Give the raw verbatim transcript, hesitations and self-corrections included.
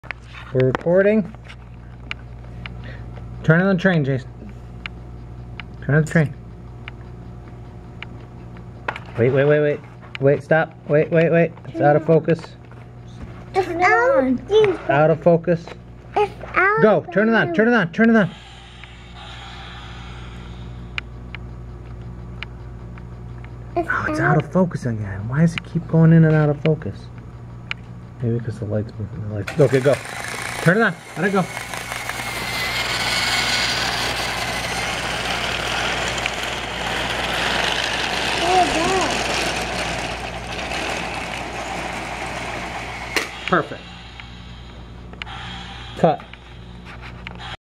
We're recording. Turn on the train, Jason. Turn on the train. Wait, wait, wait, wait. Wait, stop. Wait, wait, wait. It's out of focus. It's on. Out of focus. It's out. Go. Turn it on. Turn it on. Turn it on. It's Oh, it's out of focus again. Why does it keep going in and out of focus? Maybe because the light's moving. The lights. Okay, go. Turn it on. Let it go. Perfect. Cut.